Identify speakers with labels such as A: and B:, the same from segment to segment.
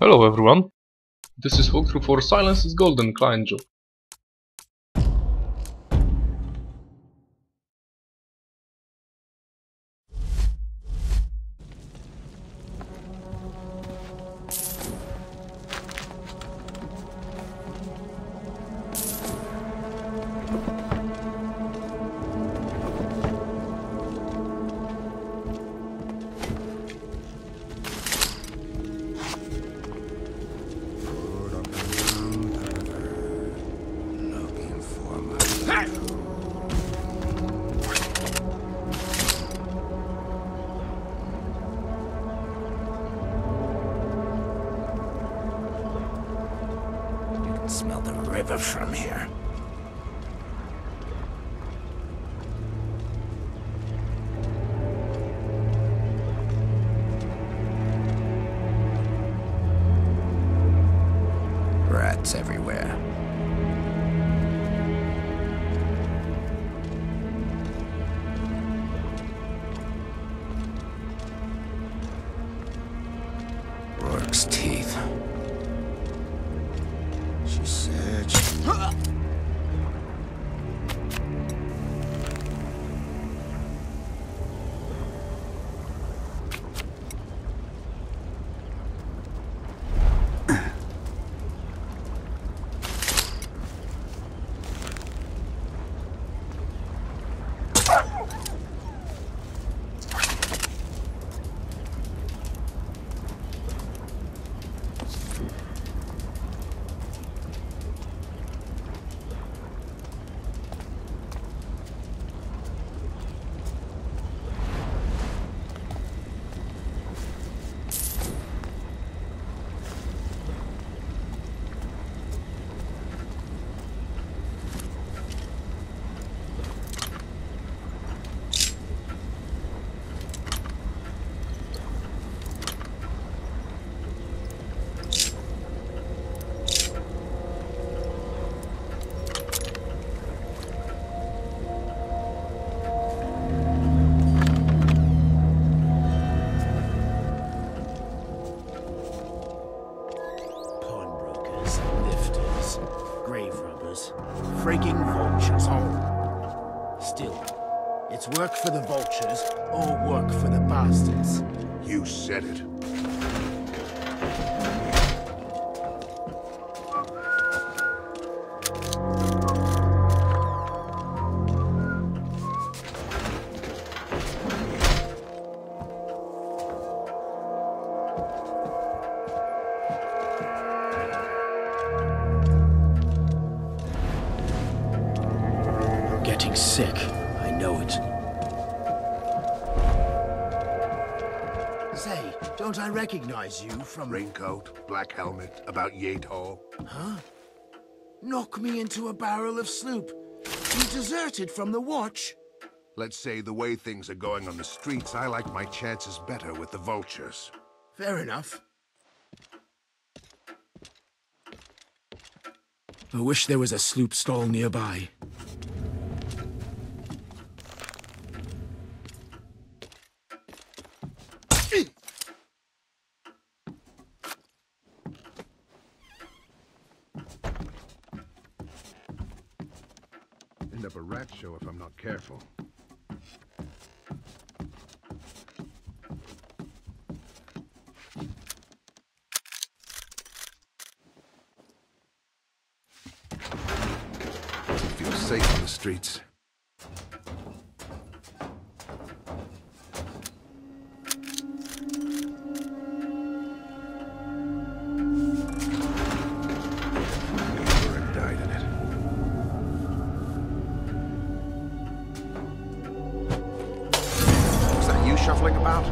A: Hello everyone, this is walkthrough for Silence is Golden client job.
B: Smell the river from here. Rats everywhere. Rourke's teeth. She said
C: frigging vultures home. Still, it's work for the vultures or work for the bastards.
D: You said it.
C: Getting sick, I know it. Say, don't I recognize you from...
D: Raincoat, black helmet, about yay tall.
C: Huh? Knock me into a barrel of sloop. You deserted from the watch?
D: Let's say the way things are going on the streets, I like my chances better with the vultures.
C: Fair enough. I wish there was a sloop stall nearby.
D: End up a rat show if I'm not careful. Feel safe on the streets. Died in it. Was that you shuffling about?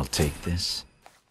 B: I'll take this.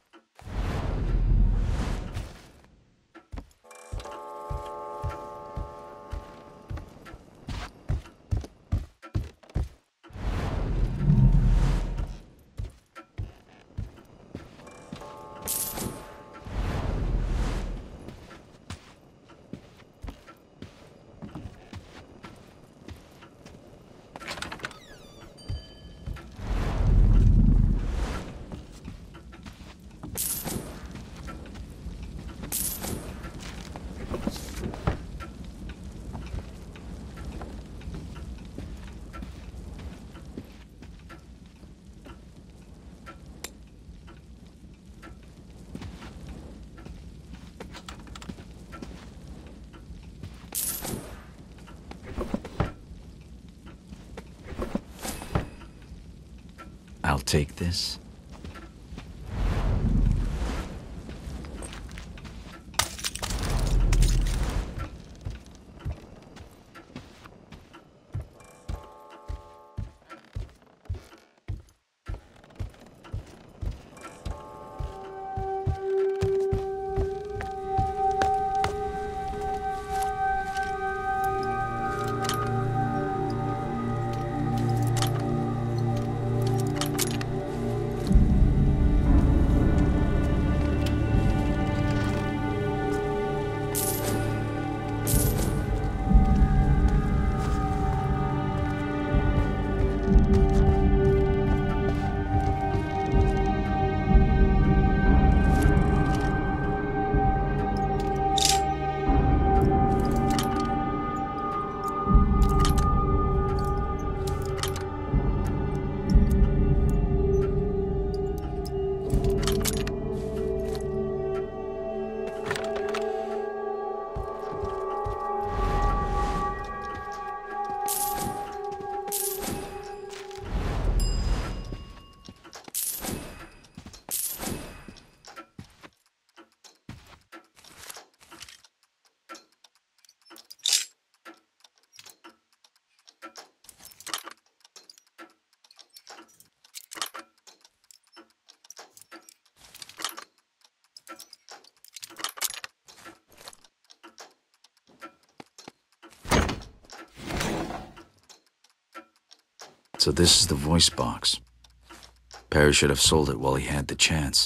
B: I'll take this. So this is the voice box. Perry should have sold it while he had the chance.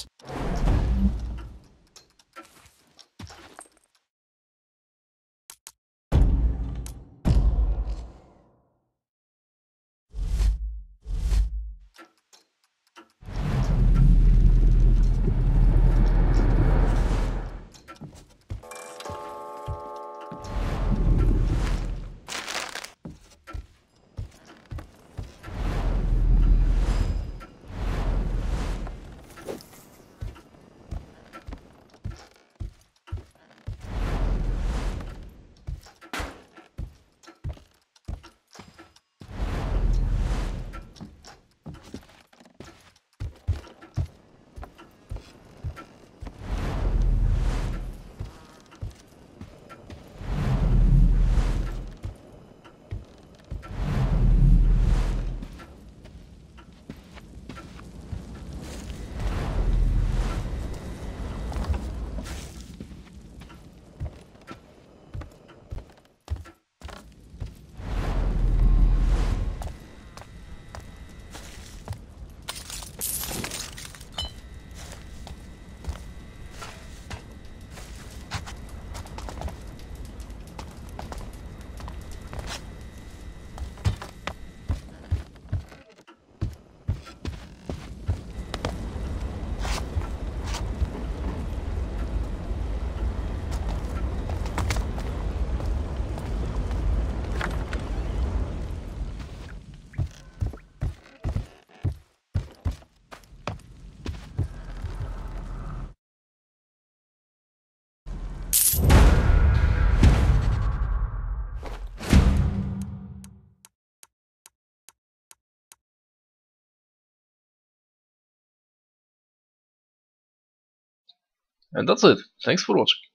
A: And that's it. Thanks for watching.